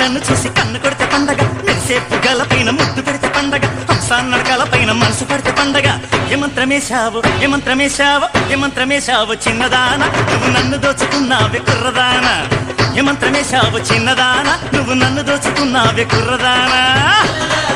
నన్ను చూసి కన్ను కొడితే పండగ, మెరిసే పుగల పైన ముద్దు పెడితే పండగ, హంసాన్నడకల పైన మనసు పడితే పండగ. ఏమంత్రమేశావు ఏమంత్రమేశావు ఏమంత్రమేశావు చిన్నదాన, నువ్వు నన్ను దోచుకున్నావే కుర్రదాన. ఏమంత్రమేశావు చిన్నదాన, నువ్వు నన్ను దోచుకున్నావే కుర్రదానా.